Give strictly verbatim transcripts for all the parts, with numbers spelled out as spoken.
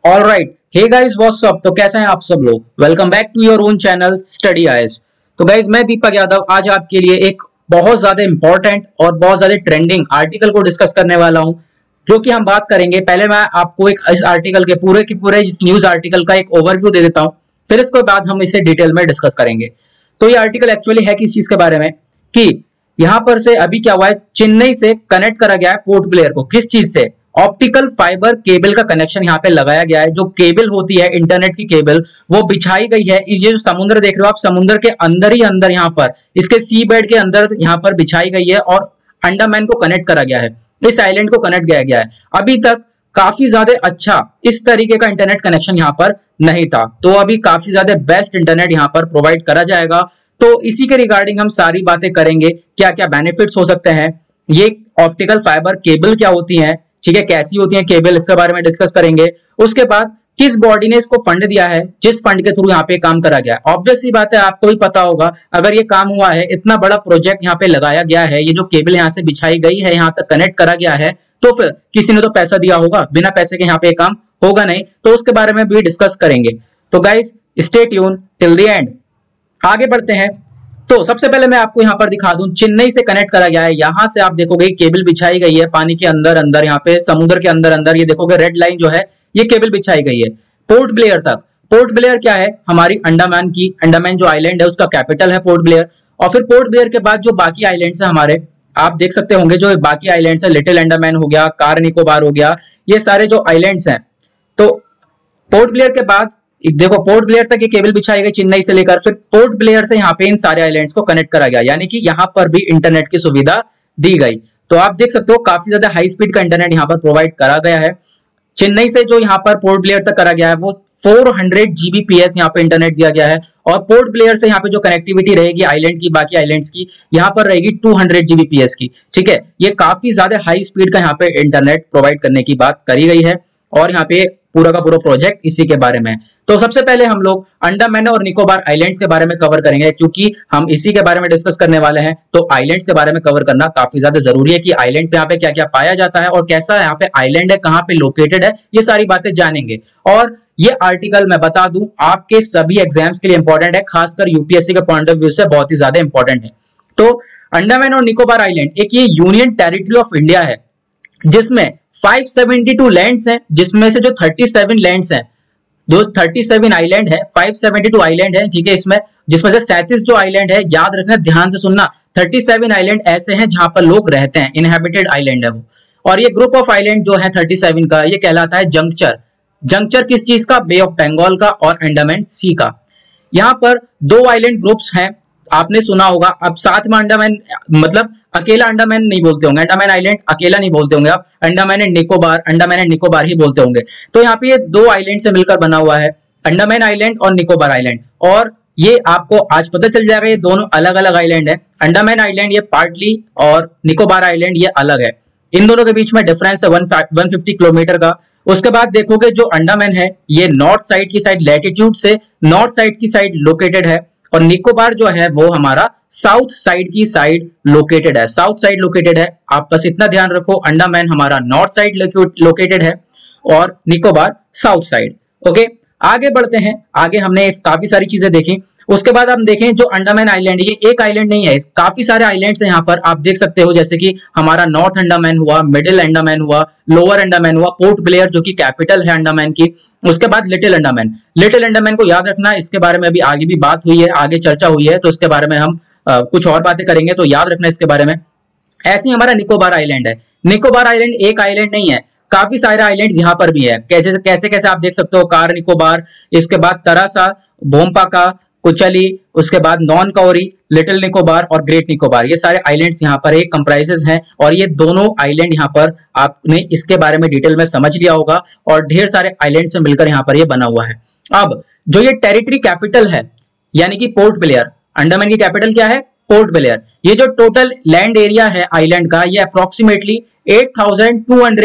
Alright, hey guys what's up. तो कैसे हैं आप सब लोग। Welcome back to your own channel study IAS. तो गाइस मैं दीपक यादव आज आपके लिए एक बहुत ज्यादा इंपॉर्टेंट और बहुत ज्यादा ट्रेंडिंग आर्टिकल को डिस्कस करने वाला हूं, जो कि हम बात करेंगे। पहले मैं आपको एक इस आर्टिकल के पूरे के पूरे इस न्यूज आर्टिकल का एक ओवरव्यू दे देता हूं, फिर इसके बाद हम इसे डिटेल में डिस्कस करेंगे। तो ये आर्टिकल एक्चुअली है किस चीज के बारे में कि यहां पर से अभी क्या हुआ है, चेन्नई से कनेक्ट करा गया है पोर्ट ब्लेयर को। किस चीज से? ऑप्टिकल फाइबर केबल का कनेक्शन यहाँ पे लगाया गया है। जो केबल होती है इंटरनेट की केबल, वो बिछाई गई है। ये जो समुद्र देख रहे हो आप, समुद्र के अंदर ही अंदर यहाँ पर इसके सी बेड के अंदर यहाँ पर बिछाई गई है और अंडमान को कनेक्ट करा गया है, इस आइलैंड को कनेक्ट किया गया है। अभी तक काफी ज्यादा अच्छा इस तरीके का इंटरनेट कनेक्शन यहाँ पर नहीं था, तो अभी काफी ज्यादा बेस्ट इंटरनेट यहाँ पर प्रोवाइड करा जाएगा। तो इसी के रिगार्डिंग हम सारी बातें करेंगे, क्या क्या बेनिफिट्स हो सकते हैं, ये ऑप्टिकल फाइबर केबल क्या होती है, ठीक है, कैसी होती है केबल, इसके बारे में डिस्कस करेंगे। उसके बाद किस बॉडी ने इसको फंड दिया है, जिस फंड के थ्रू यहाँ पे काम करा गया है। ऑब्वियसली बात है, आपको भी पता होगा, अगर ये काम हुआ है, इतना बड़ा प्रोजेक्ट यहाँ पे लगाया गया है, ये जो केबल यहाँ से बिछाई गई है, यहाँ तक कनेक्ट करा गया है, तो फिर किसी ने तो पैसा दिया होगा, बिना पैसे के यहाँ पे काम होगा नहीं। तो उसके बारे में भी डिस्कस करेंगे। तो guys stay tuned till the end. आगे बढ़ते हैं। तो सबसे पहले मैं आपको यहाँ पर दिखा दूं, चेन्नई से कनेक्ट करा गया है। यहाँ से आप देखोगे केबल बिछाई गई है पानी के अंदर अंदर, यहाँ पे समुद्र के अंदर अंदर, ये देखोगे रेड लाइन जो है, ये केबल बिछाई गई है पोर्ट ब्लेयर तक। पोर्ट ब्लेयर क्या है? हमारी अंडमान की, अंडमान जो आइलैंड है उसका कैपिटल है पोर्ट ब्लेयर। और फिर पोर्ट ब्लेयर के बाद जो बाकी आइलैंड्स है हमारे, आप देख सकते होंगे जो बाकी आइलैंड्स है, लिटिल अंडमान हो गया, कार निकोबार हो गया, ये सारे जो आइलैंड्स हैं। तो पोर्ट ब्लेयर के बाद देखो पोर्ट ब्लेयर तक ये केबल बिछाई गई चेन्नई से लेकर, फिर पोर्ट ब्लेयर से यहाँ पे इन सारे आइलैंड्स को कनेक्ट करा गया, यानी कि यहाँ पर भी इंटरनेट की सुविधा दी गई। तो आप देख सकते हो काफी ज्यादा हाई स्पीड का इंटरनेट यहाँ पर प्रोवाइड करा गया है। चेन्नई से जो यहाँ पर पोर्ट ब्लेयर तक करा गया है वो चार सौ जीबीपीएस यहाँ पे इंटरनेट दिया गया है। और पोर्ट ब्लेयर से यहाँ पे जो कनेक्टिविटी रहेगी आइलैंड की, बाकी आइलैंड्स की, यहाँ पर रहेगी दो सौ जीबीपीएस की। ठीक है, ये काफी ज्यादा हाई स्पीड का यहाँ पे इंटरनेट प्रोवाइड करने की बात करी गई है। और यहाँ पे पूरा का पूरा प्रोजेक्ट इसी के बारे में। तो सबसे पहले हम लोग अंडमान और निकोबार आइलैंड्स के बारे में कवर करेंगे, क्योंकि हम इसी के बारे में डिस्कस करने वाले हैं। तो आइलैंड्स के बारे में कवर करना काफी ज्यादा जरूरी है कि आइलैंड पे यहाँ पे क्या क्या पाया जाता है और कैसा यहाँ पे आइलैंड है, कहाँ पे लोकेटेड है, ये सारी बातें जानेंगे। और ये आर्टिकल मैं बता दूं आपके सभी एग्जाम्स के लिए इंपॉर्टेंट है, खासकर यूपीएससी के पॉइंट ऑफ व्यू से बहुत ही ज्यादा इंपॉर्टेंट है। तो अंडमान और निकोबार आइलैंड एक ये यूनियन टेरिटरी ऑफ इंडिया है, जिसमें पाँच सौ बहत्तर लैंड्स हैं, जिसमें से जो सैंतीस लैंड्स हैं, जो सैंतीस आइलैंड है, पाँच सौ बहत्तर आइलैंड है, ठीक है, इसमें जिसमें से सैंतीस जो आइलैंड है, याद रखना, ध्यान से सुनना, सैंतीस आइलैंड ऐसे हैं जहां पर लोग रहते हैं, इनहैबिटेड आइलैंड है वो। और ये ग्रुप ऑफ आइलैंड जो है सैंतीस का, ये कहलाता है जंक्चर। जंक्चर किस चीज का? बे ऑफ बंगाल का और अंडमान सी का। यहाँ पर दो आइलैंड ग्रुप्स हैं, आपने सुना होगा। अब साथ में अंडमान, मतलब अकेला अंडमान नहीं बोलते होंगे, अंडमान आइलैंड अकेला नहीं बोलते होंगे आप, अंडमान एंड निकोबार, अंडमान एंड निकोबार ही बोलते होंगे। तो यहाँ पे ये दो आइलैंड से मिलकर बना हुआ है, अंडमान आइलैंड और निकोबार आइलैंड। और ये आपको आज पता चल जाएगा, ये दोनों अलग अलग आइलैंड है। अंडमान आइलैंड ये पार्टली और निकोबार आइलैंड ये अलग है। इन दोनों के बीच में डिफरेंस है एक सौ पचास किलोमीटर का। उसके बाद देखोगे जो अंडमान है ये नॉर्थ साइड की साइड, लैटिट्यूड से नॉर्थ साइड की साइड लोकेटेड है, और निकोबार जो है वो हमारा साउथ साइड की साइड लोकेटेड है, साउथ साइड लोकेटेड है। आप बस इतना ध्यान रखो, अंडमान हमारा नॉर्थ साइड लोकेटेड है और निकोबार साउथ साइड। ओके, आगे बढ़ते हैं। आगे हमने काफी सारी चीजें देखी। उसके बाद हम देखें जो अंडमान आइलैंड, ये एक आइलैंड नहीं है, काफी सारे आइलैंड्स हैं यहाँ पर, आप देख सकते हो, जैसे कि हमारा नॉर्थ अंडमान हुआ, मिडिल अंडमान हुआ, लोअर अंडमान हुआ, पोर्ट ब्लेयर जो कि कैपिटल है अंडमान की। उसके बाद लिटिल अंडमान, लिटिल अंडमान को याद रखना, इसके बारे में अभी आगे भी बात हुई है, आगे चर्चा हुई है, तो इसके बारे में हम आ, कुछ और बातें करेंगे, तो याद रखना इसके बारे में। ऐसे ही हमारा निकोबार आइलैंड है। निकोबार आइलैंड एक आइलैंड नहीं है, काफी सारे आइलैंड्स यहाँ पर भी है। कैसे कैसे कैसे आप देख सकते हो, कार निकोबार, इसके बाद तरासा, भोमपाका, कुचली, उसके बाद नॉन कौरी, लिटिल निकोबार और ग्रेट निकोबार, ये सारे आइलैंड्स यहाँ पर एक कंप्राइजेस हैं। और ये दोनों आइलैंड यहाँ पर आपने इसके बारे में डिटेल में समझ लिया होगा, और ढेर सारे आइलैंड से मिलकर यहाँ पर ये बना हुआ है। अब जो ये टेरिटरी कैपिटल है, यानी कि पोर्ट ब्लेयर, अंडमान की कैपिटल क्या है? पोर्ट ब्लेयर। ये जो टोटल लैंड एरिया है आइलैंड का, ये अप्रोक्सीमेटली आठ हज़ार दो सौ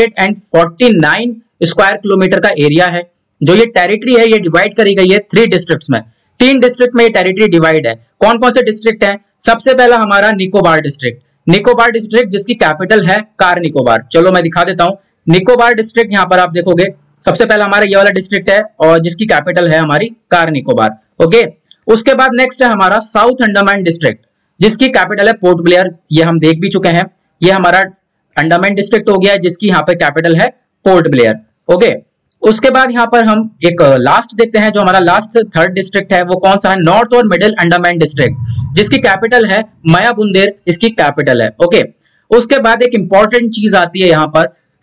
उनचास स्क्वायर किलोमीटर का एरिया है। जो ये टेरिटरी है ये डिवाइड करी गई है थ्री डिस्ट्रिक्ट्स में, तीन डिस्ट्रिक्ट में ये टेरिटरी डिवाइड है। कौन कौन से डिस्ट्रिक्ट हैं? सबसे पहला हमारा निकोबार डिस्ट्रिक्ट, निकोबार डिस्ट्रिक्ट जिसकी कैपिटल है कार निकोबार। चलो मैं दिखा देता हूं। निकोबार डिस्ट्रिक्ट यहाँ पर आप देखोगे सबसे पहला हमारा ये वाला डिस्ट्रिक्ट है और जिसकी कैपिटल है हमारी कार निकोबार। ओके, उसके बाद नेक्स्ट है हमारा साउथ अंडमान डिस्ट्रिक्ट जिसकी कैपिटल है पोर्ट ब्लेयर, ये हम देख भी चुके हैं। ये हमारा अंडमान डिस्ट्रिक्ट हो गया है जिसकी यहाँ पे कैपिटल है पोर्ट ब्लेयर। ओके, उसके बाद यहाँ पर हम एक लास्ट देखते हैं, जो हमारा लास्ट थर्ड डिस्ट्रिक्ट है वो कौन सा है, नॉर्थ और मिडिल अंडमान डिस्ट्रिक्ट जिसकी कैपिटल है मायाबुंदेर, इसकी कैपिटल है। ओके, उसके बाद एक इंपॉर्टेंट चीज आती है, यहाँ पर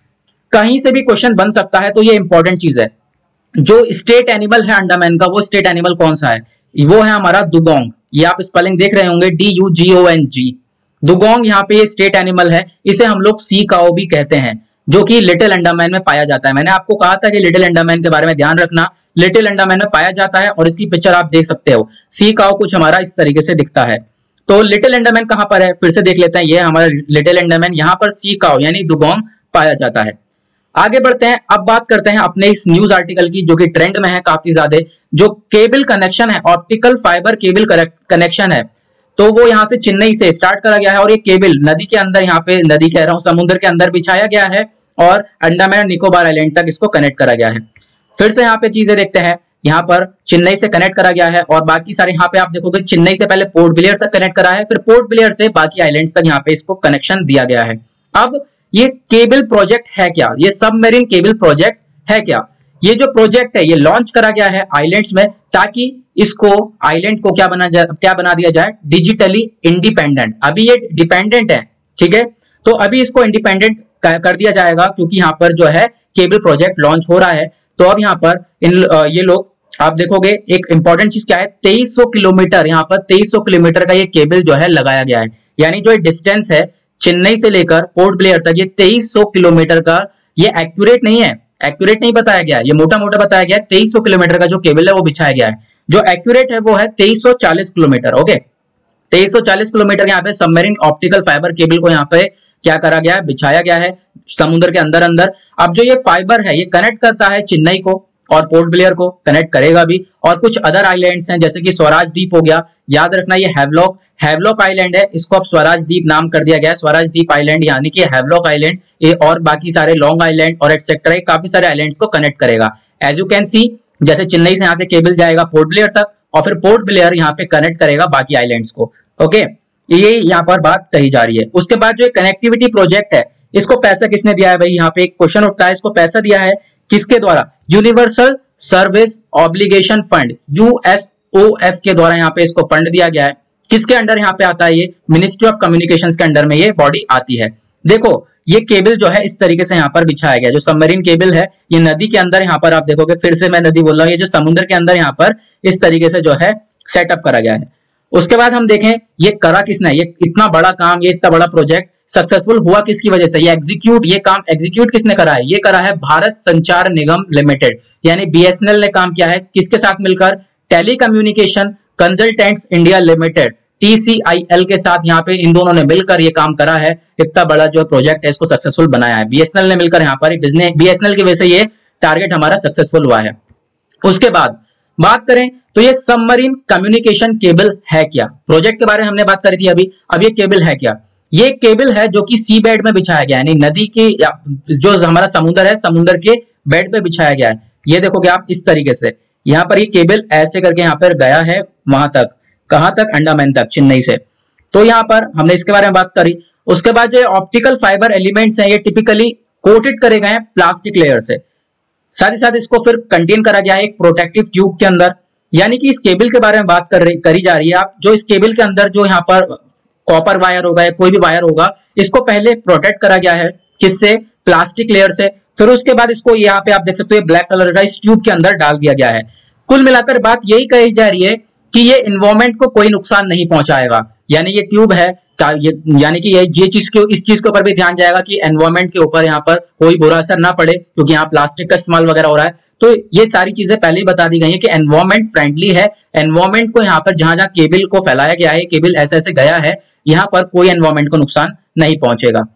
कहीं से भी क्वेश्चन बन सकता है तो ये इंपॉर्टेंट चीज है। जो स्टेट एनिमल है अंडमान का, वो स्टेट एनिमल कौन सा है, वो है हमारा दुगोंग। ये आप स्पेलिंग देख रहे होंगे, D U G O N G. Dugong यहाँ पे ये स्टेट एनिमल है, इसे हम लोग सी काओ भी कहते हैं, जो कि लिटिल अंडमान में पाया जाता है। मैंने आपको कहा था कि लिटिल अंडमान के बारे में ध्यान रखना, लिटिल अंडमान में पाया जाता है और इसकी पिक्चर आप देख सकते हो। सी काओ कुछ हमारा इस तरीके से दिखता है। तो लिटिल अंडमान कहां पर है, फिर से देख लेते हैं। ये हमारा लिटिल अंडमान, यहाँ पर सी काओ यानी दुगोंग पाया जाता है। आगे बढ़ते हैं, अब बात करते हैं अपने इस न्यूज आर्टिकल की जो कि ट्रेंड में है काफी ज्यादा। जो केबल कनेक्शन है, ऑप्टिकल फाइबर केबल कनेक्शन है, तो वो यहाँ से चेन्नई से स्टार्ट करा गया है और ये केबल नदी के अंदर, यहाँ पे नदी कह रहा हूँ, समुद्र के अंदर बिछाया गया है और अंडमान निकोबार आइलैंड तक इसको कनेक्ट करा गया है। फिर से यहाँ पे चीजें देखते हैं, यहाँ पर चेन्नई से कनेक्ट करा गया है और बाकी सारे यहाँ पे आप देखोगे चेन्नई से पहले पोर्ट ब्लेयर तक कनेक्ट करा है, फिर पोर्ट ब्लेयर से बाकी आइलैंड्स तक यहाँ पे इसको कनेक्शन दिया गया है। अब ये केबल प्रोजेक्ट है क्या, ये सबमरीन केबल प्रोजेक्ट है क्या, ये जो प्रोजेक्ट है ये लॉन्च करा गया है आइलैंड्स में, ताकि इसको आइलैंड को क्या बना जाए, क्या बना दिया जाए, डिजिटली इंडिपेंडेंट। अभी ये डिपेंडेंट है, ठीक है, तो अभी इसको इंडिपेंडेंट कर दिया जाएगा क्योंकि यहाँ पर जो है केबल प्रोजेक्ट लॉन्च हो रहा है। तो अब यहाँ पर इन ये लोग आप देखोगे, एक इंपॉर्टेंट चीज क्या है, तेईस सौ किलोमीटर, यहाँ पर तेईस सौ किलोमीटर का ये केबल जो है लगाया गया है। यानी जो डिस्टेंस है चेन्नई से लेकर पोर्ट ब्लेयर तक, ये तेईस सौ किलोमीटर का, ये एक्यूरेट नहीं है, एक्यूरेट नहीं बताया गया है, ये मोटा मोटा बताया गया है। तेईस सौ किलोमीटर का जो केबल है वो बिछाया गया है, जो एक्यूरेट है वो है तेईस सौ चालीस किलोमीटर। ओके, तेईस सौ चालीस किलोमीटर यहाँ पे सबमरीन ऑप्टिकल फाइबर केबल को यहाँ पे क्या करा गया है, बिछाया गया है समुद्र के अंदर अंदर। अब जो ये फाइबर है ये कनेक्ट करता है चेन्नई को और पोर्ट ब्लेयर को, कनेक्ट करेगा भी, और कुछ अदर आइलैंड्स हैं जैसे कि स्वराज द्वीप हो गया। याद रखना ये हैवलॉक हैवलॉक आइलैंड है, इसको अब स्वराज द्वीप नाम कर दिया गया है, स्वराज द्वीप आइलैंड, यानी कि हैवलॉक आइलैंड, ये और बाकी सारे लॉन्ग आइलैंड और एक्सेट्रा काफी सारे आइलैंड्स को कनेक्ट करेगा। एज यू कैन सी, जैसे चेन्नई से यहाँ से केबल जाएगा पोर्ट ब्लेयर तक और फिर पोर्ट ब्लेयर यहाँ पे कनेक्ट करेगा बाकी आइलैंड्स को। ओके, ये यहाँ पर बात कही जा रही है। उसके बाद जो कनेक्टिविटी प्रोजेक्ट है, इसको पैसा किसने दिया है भाई, यहाँ पे एक क्वेश्चन उठता है, इसको पैसा दिया है किसके द्वारा, universal service obligation fund, U S O F के द्वारा यहाँ पे इसको फंड दिया गया है। किसके अंडर यहाँ पे आता है, ये मिनिस्ट्री ऑफ कम्युनिकेशंस के अंडर में ये बॉडी आती है। देखो ये केबल जो है इस तरीके से यहाँ पर बिछाया गया, जो सबमरीन केबल है ये नदी के अंदर, यहाँ पर आप देखोगे, फिर से मैं नदी बोल रहा हूँ, ये जो समुद्र के अंदर यहाँ पर इस तरीके से जो है सेटअप करा गया है। उसके बाद हम देखें ये करा किसने, ये इतना बड़ा काम, ये इतना बड़ा प्रोजेक्ट सक्सेसफुल हुआ किसकी वजह से, ये एग्जीक्यूट, ये काम एग्जीक्यूट किसने करा है, ये करा है भारत संचार निगम लिमिटेड, यानी बी एस एन एल ने काम किया है। किसके साथ मिलकर, telecommunication consultants India limited, T C I L के साथ यहाँ पे इन दोनों ने मिलकर ये काम करा है। इतना बड़ा जो प्रोजेक्ट है इसको सक्सेसफुल बनाया है, बी एस एन एल ने मिलकर यहाँ पर, बी एस एन एल की वजह से ये टारगेट हमारा सक्सेसफुल हुआ है। उसके बाद बात करें तो ये सबमरीन कम्युनिकेशन केबल है क्या, प्रोजेक्ट के बारे में हमने बात करी थी अभी। अब ये केबल है क्या, ये केबल है जो कि सी बेड में बिछाया गया है, यानी नदी के जो हमारा समुद्र है, समुद्र के बेड पे बिछाया गया है। ये देखोगे आप इस तरीके से, यहाँ पर ये केबल ऐसे करके यहाँ पर गया है वहां तक, कहां तक, अंडमान तक, चेन्नई से। तो यहाँ पर हमने इसके बारे में बात करी। उसके बाद जो ऑप्टिकल फाइबर एलिमेंट्स हैं ये टिपिकली कोटेड करे गए हैं प्लास्टिक लेयर से, साथ ही साथ इसको फिर कंटेन करा गया है एक प्रोटेक्टिव ट्यूब के अंदर। यानी कि इस केबल के बारे में बात कर रही करी जा रही है आप, जो इस केबल के अंदर जो यहाँ पर कॉपर वायर होगा या कोई भी वायर होगा, इसको पहले प्रोटेक्ट करा गया है किससे, प्लास्टिक लेयर से। फिर उसके बाद इसको यहाँ पे आप देख सकते हो ब्लैक कलर का इस ट्यूब के अंदर डाल दिया गया है। कुल मिलाकर बात यही कही जा रही है कि ये एनवायरमेंट को कोई नुकसान नहीं पहुंचाएगा, यानी ये ट्यूब है, ये, यानी कि ये ये चीज के इस चीज के ऊपर भी ध्यान जाएगा कि एनवायरमेंट के ऊपर यहाँ पर कोई बुरा असर ना पड़े, क्योंकि यहाँ प्लास्टिक का इस्तेमाल वगैरह हो रहा है। तो ये सारी चीजें पहले ही बता दी गई है कि एनवायरमेंट फ्रेंडली है, एनवायरमेंट को यहाँ पर जहां जहां केबल को फैलाया गया है, केबल ऐसे ऐसे गया है, यहाँ पर कोई एनवायरमेंट को नुकसान नहीं पहुंचेगा।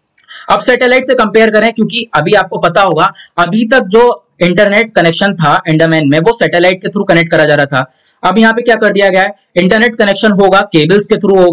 अब सैटेलाइट से कंपेयर करें, क्योंकि अभी आपको पता होगा अभी तक जो इंटरनेट कनेक्शन था अंडमान में वो सैटेलाइट के थ्रू कनेक्ट करा जा रहा था। अब यहाँ पे क्या कर दिया गया है, इंटरनेट कनेक्शन होगा केबल्स के थ्रू होगा,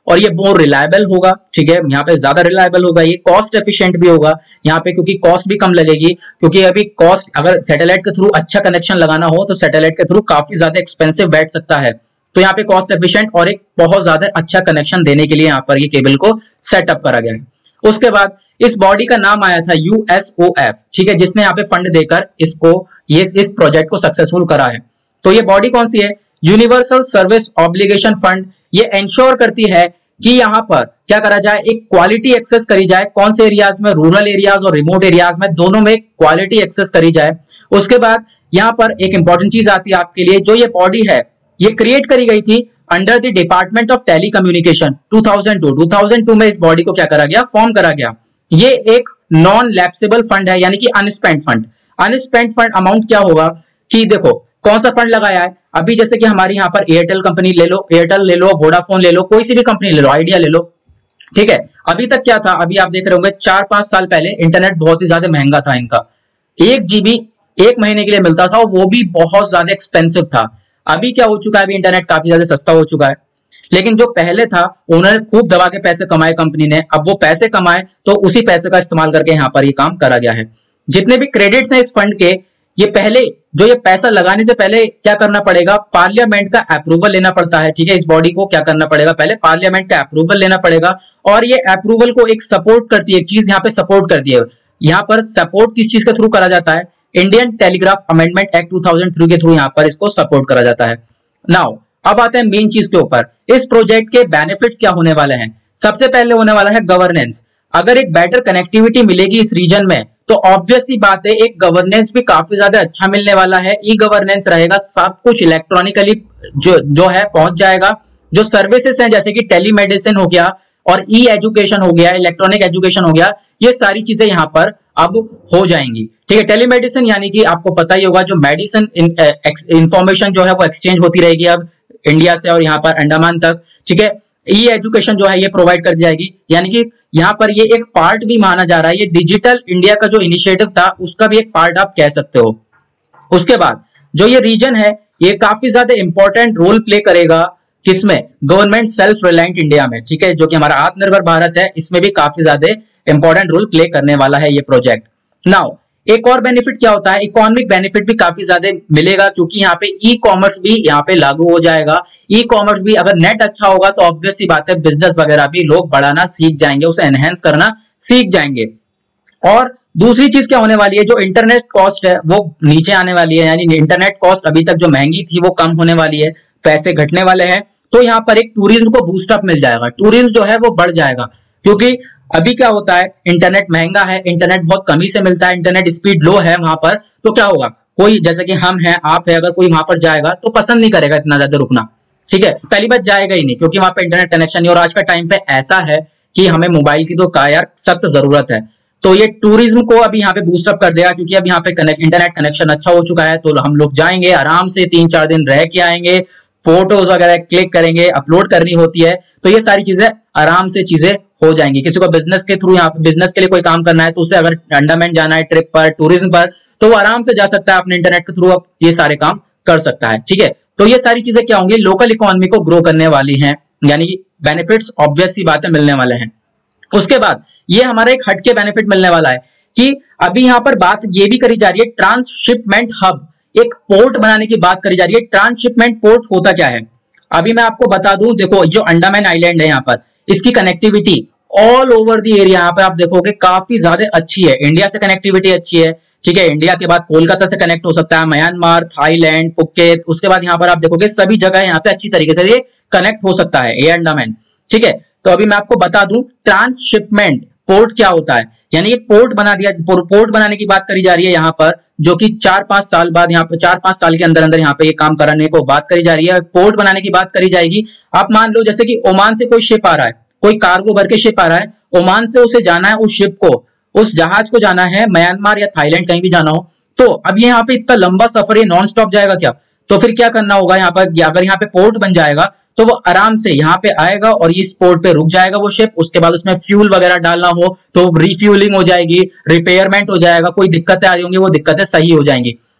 और ये मोर रिलायबल होगा, ठीक है, यहाँ पे ज्यादा रिलायबल होगा, ये कॉस्ट एफिशिएंट भी होगा यहाँ पे, क्योंकि कॉस्ट भी कम लगेगी, क्योंकि अभी कॉस्ट अगर सैटेलाइट के थ्रू अच्छा कनेक्शन लगाना हो तो सैटेलाइट के थ्रू काफी ज्यादा एक्सपेंसिव बैठ सकता है, तो यहाँ पे कॉस्ट एफिशिएंट और एक बहुत ज्यादा अच्छा कनेक्शन देने के लिए यहाँ पर ये केबल को सेटअप करा गया है। उसके बाद इस बॉडी का नाम आया था यू एस ओ एफ, ठीक है, जिसने यहाँ पे फंड देकर इसको ये इस प्रोजेक्ट को सक्सेसफुल करा है। तो ये बॉडी कौन सी है? Universal service obligation fund. ये इंश्योर करती है कि यहाँ पर क्या करा जाए, एक क्वालिटी एक्सेस करी जाए, कौन से एरियाज में, रूरल एरियाज और रिमोट एरियाज में, दोनों में क्वालिटी एक्सेस करी जाए। उसके बाद यहाँ पर एक इंपॉर्टेंट चीज आती है आपके लिए, जो ये बॉडी है ये क्रिएट करी गई थी under the department of telecommunication two thousand two. Two thousand two में इस बॉडी को क्या करा गया, फॉर्म करा गया। ये एक नॉन लैप्सेबल फंड है, यानी कि unspent fund. Unspent fund amount क्या होगा कि देखो कौन सा फंड लगाया है, अभी जैसे कि हमारी यहाँ पर एयरटेल कंपनी ले लो, एयरटेल ले लो, वोडाफोन ले लो, कोई सी भी कंपनी ले लो, आइडिया ले लो, ठीक है। अभी तक क्या था, अभी आप देख रहे होंगे चार पांच साल पहले इंटरनेट बहुत ही ज्यादा महंगा था इनका, एक जीबी एक महीने के लिए मिलता था, वो भी बहुत ज्यादा एक्सपेंसिव था। अभी क्या हो चुका है, अभी इंटरनेट काफी ज्यादा सस्ता हो चुका है, लेकिन जो पहले था उन्होंने खूब दबा के पैसे कमाए कंपनी ने, अब वो पैसे कमाए तो उसी पैसे का इस्तेमाल करके यहाँ पर ये काम करा गया है। जितने भी क्रेडिट्स हैं इस फंड के, ये पहले जो ये पैसा लगाने से पहले क्या करना पड़ेगा, पार्लियामेंट का अप्रूवल लेना पड़ता है, ठीक है। इस बॉडी को क्या करना पड़ेगा, पहले पार्लियामेंट का अप्रूवल लेना पड़ेगा, और ये अप्रूवल को एक सपोर्ट करती है, एक चीज यहाँ पे सपोर्ट करती है। यहाँ पर सपोर्ट किस चीज के थ्रू करा जाता है, Indian telegraph amendment act two thousand three के थ्रू यहाँ पर इसको सपोर्ट करा जाता है। नाउ अब आते हैं मेन चीज के ऊपर, इस प्रोजेक्ट के बेनिफिट्स क्या होने वाले हैं। सबसे पहले होने वाला है गवर्नेंस। अगर एक बेटर कनेक्टिविटी मिलेगी इस रीजन में तो ऑब्वियस सी बात है एक गवर्नेंस भी काफी ज्यादा अच्छा मिलने वाला है। ई गवर्नेंस रहेगा, सब कुछ इलेक्ट्रॉनिकली जो जो है पहुंच जाएगा। जो सर्विसेज हैं जैसे कि टेलीमेडिसिन हो गया और ई एजुकेशन हो गया, इलेक्ट्रॉनिक एजुकेशन हो गया, ये सारी चीजें यहाँ पर अब हो जाएंगी, ठीक है। टेलीमेडिसिन यानी कि आपको पता ही होगा, जो मेडिसिन इंफॉर्मेशन जो है वो एक्सचेंज होती रहेगी अब इंडिया से और यहाँ पर अंडमान तक, ठीक है। ई एजुकेशन जो है ये प्रोवाइड कर जाएगी, यानी कि यहाँ पर ये एक पार्ट भी माना जा रहा है, ये डिजिटल इंडिया का जो इनिशिएटिव था उसका भी एक पार्ट आप कह सकते हो। उसके बाद जो ये रीजन है ये काफी ज्यादा इंपॉर्टेंट रोल प्ले करेगा किसमें, गवर्नमेंट सेल्फ रिलायंट इंडिया में, ठीक है, जो कि हमारा आत्मनिर्भर भारत है, इसमें भी काफी ज्यादा इंपॉर्टेंट रोल प्ले करने वाला है ये प्रोजेक्ट। नाउ एक और बेनिफिट क्या होता है, इकोनॉमिक बेनिफिट भी काफी ज्यादा मिलेगा, क्योंकि यहाँ पे ई कॉमर्स भी यहाँ पे लागू हो जाएगा। ई कॉमर्स भी अगर नेट अच्छा होगा तो ऑब्वियस सी बात है बिजनेस वगैरह भी लोग बढ़ाना सीख जाएंगे, उसे एनहेंस करना सीख जाएंगे। और दूसरी चीज क्या होने वाली है, जो इंटरनेट कॉस्ट है वो नीचे आने वाली है, यानी इंटरनेट कॉस्ट अभी तक जो महंगी थी वो कम होने वाली है, पैसे घटने वाले हैं। तो यहाँ पर एक टूरिज्म को बूस्टअप मिल जाएगा, टूरिज्म जो है वो बढ़ जाएगा, क्योंकि अभी क्या होता है इंटरनेट महंगा है, इंटरनेट बहुत कमी से मिलता है, इंटरनेट स्पीड लो है वहां पर, तो क्या होगा, कोई जैसे कि हम हैं आप है, अगर कोई वहां पर जाएगा तो पसंद नहीं करेगा इतना ज्यादा रुकना, ठीक है। पहली बात जाएगा ही नहीं, क्योंकि वहां पर इंटरनेट कनेक्शन नहीं, और आज का टाइम पे ऐसा है कि हमें मोबाइल की तो यार सख्त जरूरत है। तो ये टूरिज्म को अभी यहाँ पे बूस्टअप कर देगा, क्योंकि अब यहाँ पे कनेक्ट इंटरनेट कनेक्शन अच्छा हो चुका है, तो हम लोग जाएंगे आराम से, तीन चार दिन रह के आएंगे, फोटोज वगैरह क्लिक करेंगे, अपलोड करनी होती है, तो ये सारी चीजें आराम से चीजें हो जाएंगी। किसी को बिजनेस के थ्रू यहाँ बिजनेस के लिए कोई काम करना है तो उसे अगर अंडमान जाना है ट्रिप पर, टूरिज्म पर, तो वो आराम से जा सकता है, अपने इंटरनेट के थ्रू अब ये सारे काम कर सकता है, ठीक है। तो ये सारी चीजें क्या होंगी, लोकल इकोनॉमी को ग्रो करने वाली हैं, यानी कि बेनिफिट्स ऑब्वियस सी बातें मिलने वाले हैं। उसके बाद ये हमारा एक हटके बेनिफिट मिलने वाला है कि अभी यहाँ पर बात ये भी करी जा रही है, ट्रांसशिपमेंट हब, एक पोर्ट बनाने की बात करी जा रही है। ट्रांसशिपमेंट पोर्ट होता क्या है, अभी मैं आपको बता दूं, देखो जो अंडमान आइलैंड है यहाँ पर, इसकी connectivity all over the area यहाँ पे आप देखोगे काफी ज्यादा अच्छी है, इंडिया से कनेक्टिविटी अच्छी है, ठीक है। इंडिया के बाद कोलकाता से कनेक्ट हो सकता है, म्यांमार, थाईलैंड, फुकेत, उसके बाद यहाँ पर आप देखोगे सभी जगह यहाँ पे अच्छी तरीके से ये कनेक्ट हो सकता है, ये अंडमान, ठीक है। तो अभी मैं आपको बता दूं ट्रांसशिपमेंट पोर्ट क्या होता है, यानी एक पोर्ट बना दिया, पोर्ट बनाने की बात करी जा रही है यहाँ पर, जो कि चार पांच साल बाद यहाँ पे चार पांच साल के अंदर अंदर यहाँ पे ये काम कराने को बात करी जा रही है, पोर्ट बनाने की बात करी जाएगी। आप मान लो जैसे कि ओमान से कोई शिप आ रहा है, कोई कार्गो भर के शिप आ रहा है, ओमान से उसे जाना है, उस शिप को, उस जहाज को जाना है म्यांमार या थाईलैंड कहीं भी जाना हो, तो अब यहाँ पे इतना लंबा सफर ये नॉन स्टॉप जाएगा क्या, तो फिर क्या करना होगा यहाँ पर, अगर यहाँ पे पोर्ट बन जाएगा तो वो आराम से यहाँ पे आएगा और इस पोर्ट पे रुक जाएगा वो शिप, उसके बाद उसमें फ्यूल वगैरह डालना हो तो रिफ्यूलिंग हो जाएगी, रिपेयरमेंट हो जाएगा, कोई दिक्कतें आ रही होंगी वो दिक्कतें सही हो जाएंगी।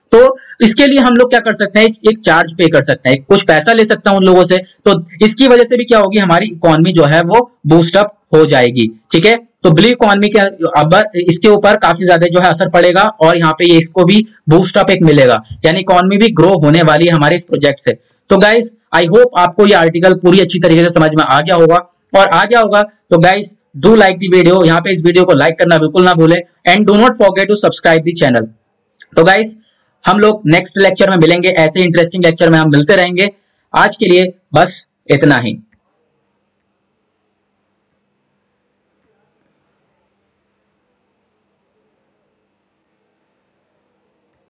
तो इसके लिए हम लोग क्या कर सकते हैं, एक चार्ज पे कर सकते हैं, कुछ पैसा ले सकता हूं उन लोगों से, तो इसकी वजह से भी क्या होगी, हमारी इकोनॉमी जो है वो बूस्ट अप हो जाएगी। ठीक है, तो ब्लू इकोनॉमी के अब इसके ऊपर काफी ज्यादा जो है असर पड़ेगा और यहाँ पे ये इसको भी बूस्ट अप एक मिलेगा, यानी इकोनॉमी भी ग्रो होने वाली है हमारे इस प्रोजेक्ट से। तो गाइस आई होप आपको ये आर्टिकल पूरी अच्छी तरीके से समझ में आ गया होगा, और आ गया होगा तो guys do like the video, यहाँ पे इस वीडियो को लाइक करना बिल्कुल ना भूले, and do not forget to subscribe the channel. तो गाइस हम लोग नेक्स्ट लेक्चर में मिलेंगे, ऐसे इंटरेस्टिंग लेक्चर में हम मिलते रहेंगे। आज के लिए बस इतना ही।